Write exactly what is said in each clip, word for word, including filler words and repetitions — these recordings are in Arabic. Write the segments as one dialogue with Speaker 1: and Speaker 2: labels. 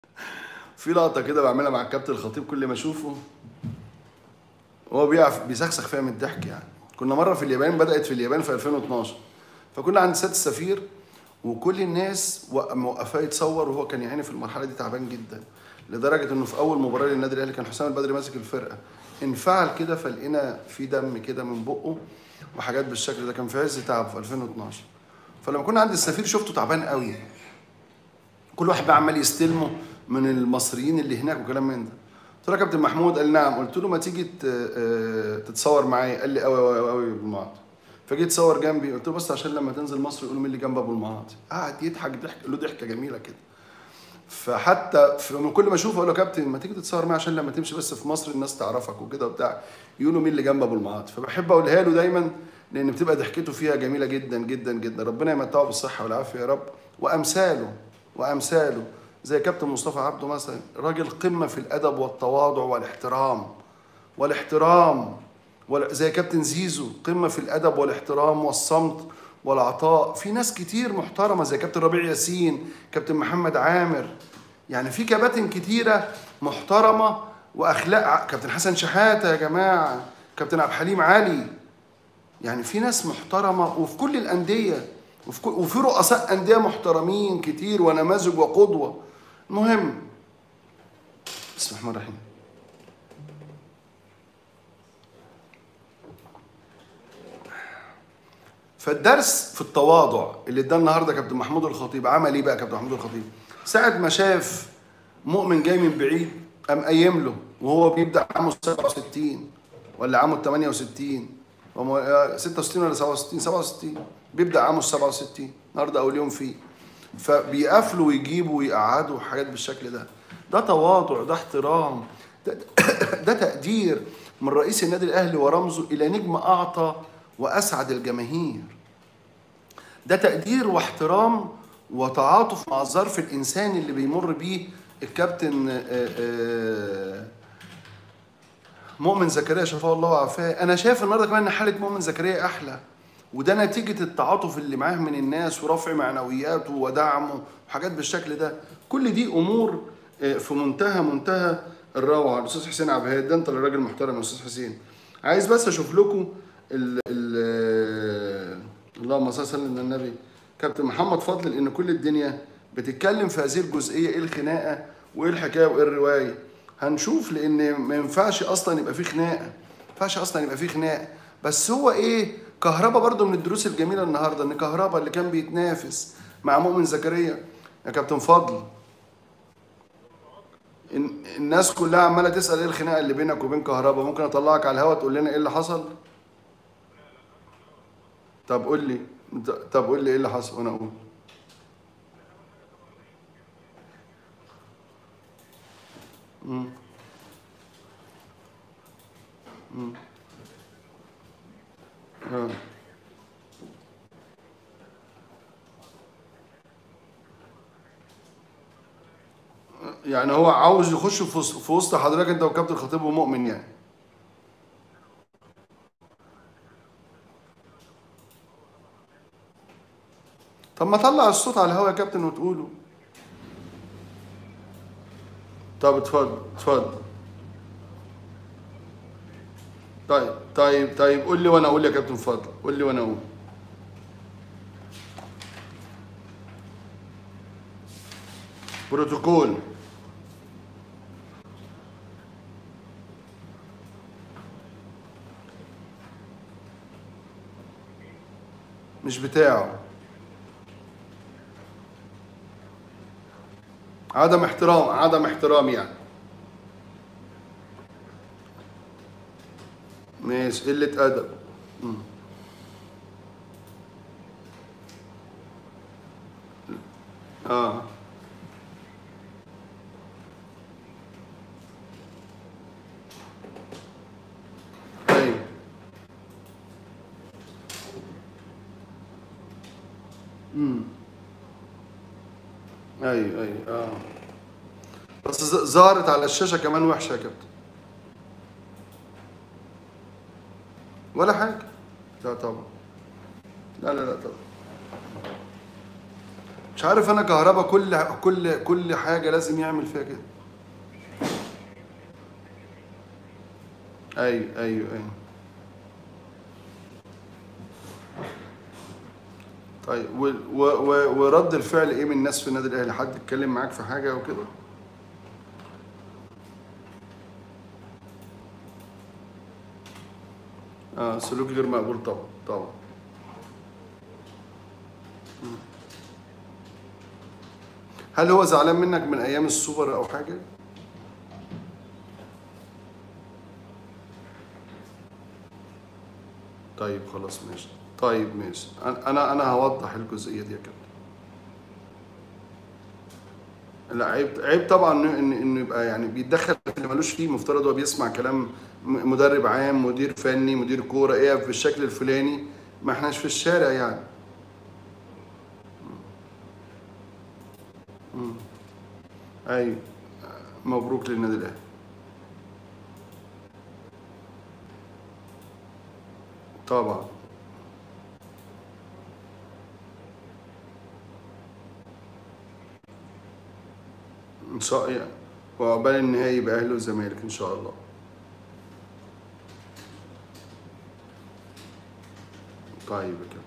Speaker 1: في لقطه كده بعملها مع الكابتن الخطيب كل ما اشوفه، هو بيعرف بيسخسخ فيها من الضحك يعني. كنا مره في اليابان، بدات في اليابان في ألفين واتناشر، فكنا عند سياده السفير وكل الناس موقفاه يتصور، وهو كان يعني في المرحله دي تعبان جدا، لدرجه انه في اول مباراه للنادي الاهلي كان حسام البدري ماسك الفرقه، انفعل كده فلقينا في دم كده من بقه وحاجات بالشكل ده، كان في عز تعبه في ألفين واتناشر. فلما كنا عند السفير شفته تعبان قوي، كل واحد بقى عمال يستلمه من المصريين اللي هناك وكلام من ده. قلت له يا كابتن محمود، قال نعم. قلت له ما تيجي تتصور معايا؟ قال لي قوي قوي قوي قوي ابو المعاطي. فجيت اتصور جنبي، قلت له بس عشان لما تنزل مصر يقولوا مين اللي جنب ابو المعاطي. قعد يضحك ضحك له ضحكه جميله كده. فحتى من كل ما اشوفه اقول له يا كابتن ما تيجي تتصور معايا عشان لما تمشي بس في مصر الناس تعرفك وكده وبتاع، يقولوا مين اللي جنب ابو المعاطي. فبحب اقولها له دايما، لان بتبقى ضحكته فيها جميله جدا جدا جدا. ربنا يمتعه بالصحه والعافيه يا رب. وامثاله وامثاله زي كابتن مصطفى عبده مثلا، راجل قمه في الادب والتواضع والاحترام والاحترام زي كابتن زيزو، قمه في الادب والاحترام والصمت والعطاء. في ناس كتير محترمه زي كابتن ربيع ياسين، كابتن محمد عامر، يعني في كباتن كتيره محترمه واخلاق، كابتن حسن شحاته يا جماعه، كابتن عبد الحليم علي. يعني في ناس محترمه وفي كل الانديه، وفي, كل وفي رؤساء انديه محترمين كتير ونماذج وقدوه. المهم، بسم الله الرحمن الرحيم. فالدرس في التواضع اللي اداه النهارده كابتن محمود الخطيب. عمل ايه بقى كابتن محمود الخطيب؟ ساعه ما شاف مؤمن جاي من بعيد قام قايم له، وهو بيبدا عامه سبعة وستين ولا عامه ثمانية وستين، ستة وستين ولا سبعة وستين، سبعة وستين، بيبدا عامه سبعة وستين النهارده اول يوم فيه. فبيقفلوا ويجيبوا ويقعدوا حاجات بالشكل ده. ده تواضع، ده احترام، ده, ده تقدير من رئيس النادي الاهلي ورمزه الى نجم اعطى واسعد الجماهير. ده تقدير واحترام وتعاطف مع الظرف الانساني اللي بيمر بيه الكابتن مؤمن زكريا شفاه الله وعافاه. انا شايف النهارده كمان ان حاله مؤمن زكريا احلى، وده نتيجه التعاطف اللي معاه من الناس ورفع معنوياته ودعمه وحاجات بالشكل ده. كل دي امور في منتهى منتهى الروعه. الاستاذ حسين عبد الهادي، ده انت اللي راجل محترم يا استاذ حسين. عايز بس اشوف لكم ال ال اللهم صل وسلم على النبي، كابتن محمد فضل، لان كل الدنيا بتتكلم في هذه الجزئيه، ايه الخناقه وايه الحكايه وايه الروايه. هنشوف، لان ما ينفعش اصلا يبقى في خناقه، ما ينفعش اصلا يبقى في خناقه. بس هو ايه، كهربا برضو من الدروس الجميله النهارده، ان كهربا اللي كان بيتنافس مع مؤمن زكريا يا كابتن فضل، الناس كلها عماله تسال ايه الخناقه اللي بينك وبين كهربا. ممكن اطلعك على الهواء تقول لنا ايه اللي حصل؟ طب قول لي طب قول لي ايه اللي حصل وانا اقول. امم امم اه يعني هو عاوز يخش في وسط في وسط حضرتك انت وكابتن خطيب ومؤمن يعني. طب ما طلع الصوت على الهواء يا كابتن وتقوله. طب اتفضل اتفضل. طيب طيب طيب قول لي وانا اقول يا كابتن فضل، قول لي وانا اقول. بروتوكول. مش بتاعه. عدم احترام، عدم احترام يعني. ماشي، قلة أدب. مم. اه ايوه امم ايوه ايوه اه بس ز- ظهرت على الشاشة كمان وحشة يا كابتن. ولا حاجة. لا طبعا. لا لا لا طبعا. مش عارف انا كهربا كل كل كل حاجه لازم يعمل فيها كده. ايوه ايوه ايوه. طيب و و و ورد الفعل ايه من الناس في النادي الاهلي؟ حد اتكلم معاك في حاجه او كده؟ اه سلوك غير مقبول طبعا طبعا. هل هو زعلان منك من ايام السوبر او حاجه؟ طيب خلاص ماشي. طيب ماشي، انا انا هوضح الجزئيه دي يا كابتن. لا عيب عيب طبعا ان انه يبقى يعني بيتدخل في اللي ملوش فيه. مفترض هو بيسمع كلام مدرب عام، مدير فني، مدير كوره، ايه بالشكل الفلاني. ما احناش في الشارع يعني. مم. ايوه. مبروك للنادي الاهلي. طبعا. ان شاء الله يعني. وعقبال النهائي يبقى اهلي والزمالك ان شاء الله. طيب يا كابتن.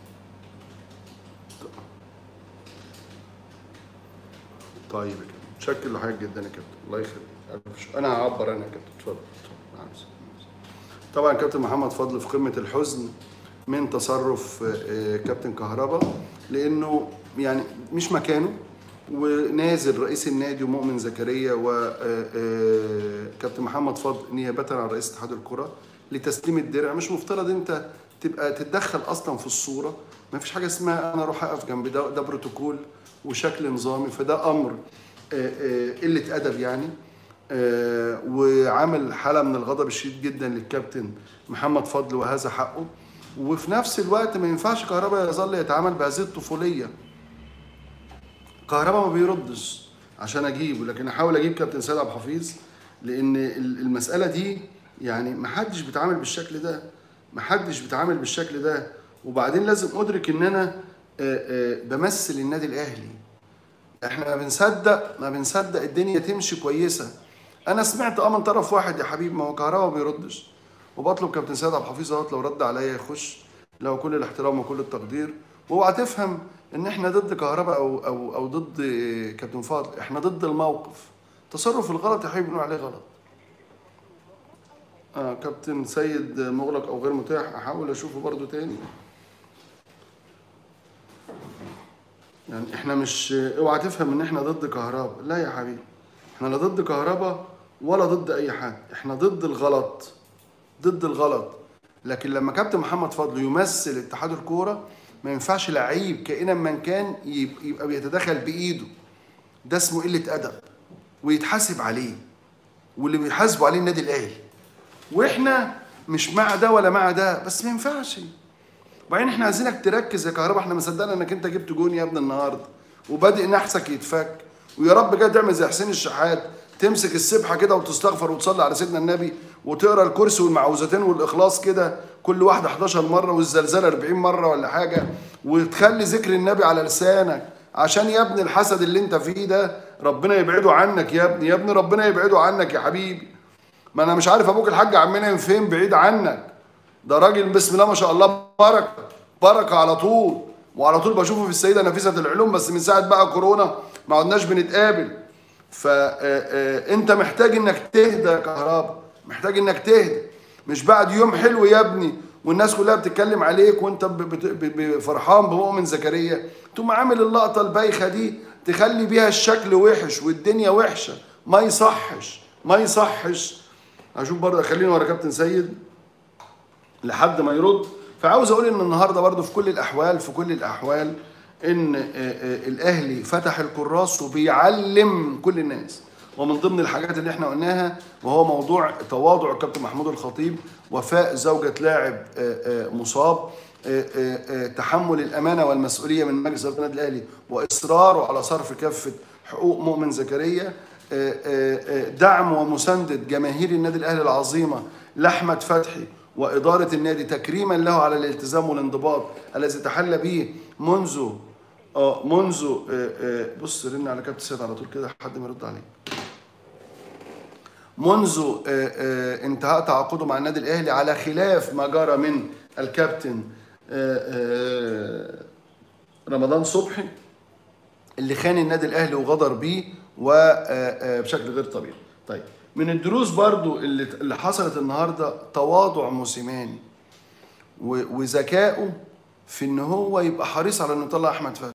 Speaker 1: طيب يا كابتن، متشكر لحضرتك جدا يا كابتن، الله يخليك. ألف شكر. انا هعبر انا يا كابتن، اتفضل اتفضل. مع السلامة. طبعا كابتن محمد فضل في قمه الحزن من تصرف آه، كابتن كهربا، لانه يعني مش مكانه. ونازل رئيس النادي ومؤمن زكريا وكابتن محمد فضل نيابه عن رئيس اتحاد الكره لتسليم الدرع. مش مفترض انت تبقى تتدخل اصلا في الصوره. ما فيش حاجه اسمها انا اروح اقف جنب ده، ده بروتوكول وشكل نظامي، فده امر آه، آه، قله ادب يعني. آه، وعمل حاله من الغضب الشديد جدا للكابتن محمد فضل، وهذا حقه. وفي نفس الوقت ما ينفعش كهربا يظل يتعامل بهذه الطفوليه. كهربا ما بيردش عشان اجيبه، لكن احاول اجيب كابتن سيد عبد الحفيظ، لان المساله دي يعني ما حدش بيتعامل بالشكل ده، ما حدش بيتعامل بالشكل ده. وبعدين لازم ادرك ان انا آه، آه، بمثل النادي الاهلي. احنا ما بنصدق ما بنصدق الدنيا تمشي كويسه. انا سمعت اه من طرف واحد يا حبيبي، ما هو كهربا ما بيردش. وبطلب كابتن سيد عبد الحفيظ اهوت لو رد عليا يخش، له كل الاحترام وكل التقدير. واوعى تفهم ان احنا ضد كهربا او او او ضد كابتن فاضل، احنا ضد الموقف. تصرف الغلط يا حبيبي بنقول عليه غلط. اه كابتن سيد مغلق او غير متاح، احاول اشوفه برضو تاني. يعني احنا مش، اوعى تفهم ان احنا ضد كهربا، لا يا حبيبي. احنا لا ضد كهربا ولا ضد اي حد، احنا ضد الغلط، ضد الغلط. لكن لما كابتن محمد فضل يمثل اتحاد الكوره، ما ينفعش لعيب كائنا من كان يبقى بيتدخل بايده. ده اسمه قله ادب ويتحاسب عليه، واللي بيحاسبوا عليه النادي الاهلي. واحنا مش مع ده ولا مع ده، بس ما ينفعش. وبعدين احنا عايزينك تركز يا كهربا. احنا ما صدقنا انك انت جبت جون يا ابني النهارده، وبادئ نحسك يتفك. ويا رب كده تعمل زي حسين الشحات، تمسك السبحه كده وتستغفر وتصلي على سيدنا النبي، وتقرا الكرسي والمعوذتين والاخلاص كده كل واحده حداشر مره، والزلزال أربعين مره ولا حاجه، وتخلي ذكر النبي على لسانك، عشان يا ابني الحسد اللي انت فيه ده ربنا يبعده عنك يا ابني. يا ابني ربنا يبعده عنك يا حبيبي. ما انا مش عارف ابوك الحاج عمنا فين بعيد عنك. ده راجل بسم الله ما شاء الله، بركه بركه على طول. وعلى طول بشوفه في السيده نفيسه العلوم، بس من ساعه بقى كورونا ما عدناش بنتقابل. فانت محتاج انك تهدى يا كهربا، محتاج انك تهدى. مش بعد يوم حلو يا ابني والناس كلها بتتكلم عليك وانت فرحان بمؤمن زكريا، تقوم عامل اللقطه البايخه دي تخلي بيها الشكل وحش والدنيا وحشه. ما يصحش ما يصحش. هشوف برضه، خليني ورا كابتن سيد لحد ما يرد. فعاوز اقول ان النهارده برضه في كل الاحوال في كل الاحوال ان الاهلي فتح الكراس وبيعلم كل الناس. ومن ضمن الحاجات اللي احنا قلناها وهو موضوع تواضع الكابتن محمود الخطيب، وفاء زوجة لاعب مصاب، تحمل الامانه والمسؤوليه من مجلس اداره النادي الاهلي واصراره على صرف كافه حقوق مؤمن زكريا، دعم ومسانده جماهير النادي الاهلي العظيمه لاحمد فتحي واداره النادي، تكريما له على الالتزام والانضباط الذي تحلى به منذ اه منذ آه آه بص رن على كابتن سيد على طول كده حد ما يرد عليه. منذ آه آه انتهاء تعاقده مع النادي الاهلي، على خلاف ما جرى من الكابتن آه آه رمضان صبحي اللي خان النادي الاهلي وغدر بيه وبشكل غير طبيعي. طيب من الدروس برضو اللي اللي حصلت النهارده تواضع موسيماني وذكائه في ان هو يبقى حريص على انه يطلع احمد فتحي.